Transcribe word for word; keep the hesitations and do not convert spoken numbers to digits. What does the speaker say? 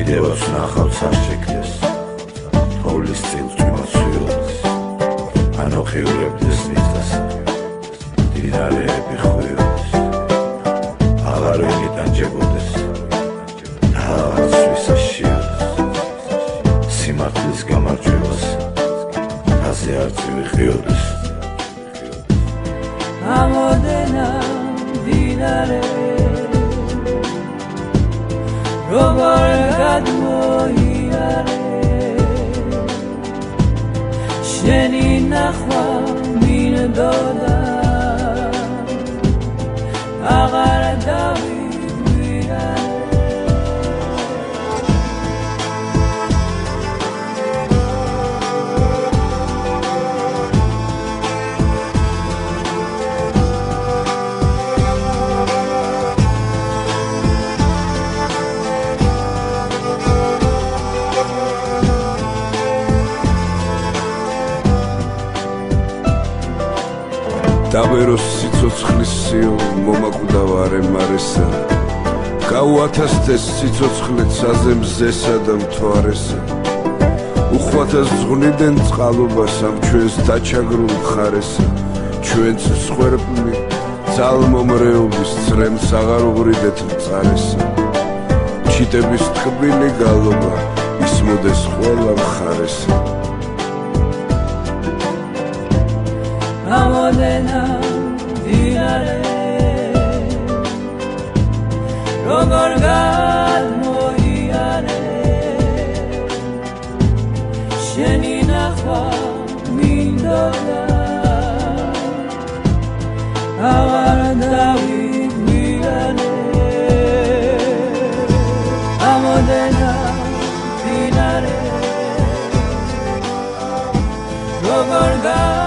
კიდევაც ნახავთ სასჯექდეს თოვლის წილ წვიმოცვიოდეს ანუ ხიურებდეს მიწას დინარეები ხვიოდეს აღარ ვიგიტანჯებოდეს რაღაც ვისაშიოდეს სიმართლის გამარჯვებას ასე არც ვიხიოდეს ამოდენა დინარე როგორ გადმოიარე შენი ნახვა მინდოდა აღარ დავიგვირარე დაბეროს სიცოცხლის სიო მომაკვდავარე მარესა გაუათასდეს სიცოცხლეთ საზემზესა და მთვარესა უხვათას ზღვნიდან წყალობას ამ ჩვენს დაჩაგრულ ხარესა ჩვენც სხვერპლი ძალმომრეობის წრემს აღარ უღრიდეთ მწარესა ჩიტების ტკბილი გალობა ისმოდეს ყველა მხარესა ამოდენა დინარე როგორ გადმოიარე შენი ნახვა მინდოდა აღარ დავიგვირარე ამოდენა დინარე როგორ